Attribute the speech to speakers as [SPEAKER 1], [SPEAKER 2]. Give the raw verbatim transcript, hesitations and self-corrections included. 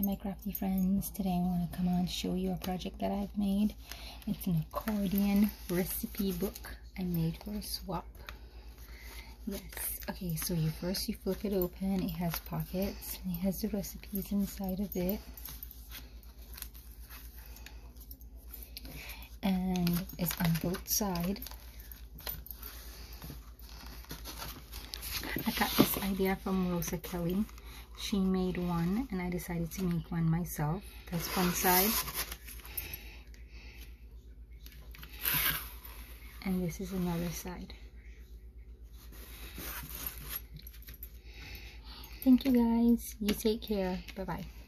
[SPEAKER 1] my crafty friends. Today I want to come on to show you a project that I've made. It's an accordion recipe book I made for a swap. Yes, okay, so you first you flip it open. It has pockets and it has the recipes inside of it, and it's on both sides. I got this idea from Rosa Kelly. She made one and I decided to make one myself. That's one side. And this is another side. Thank you guys. You take care. Bye bye.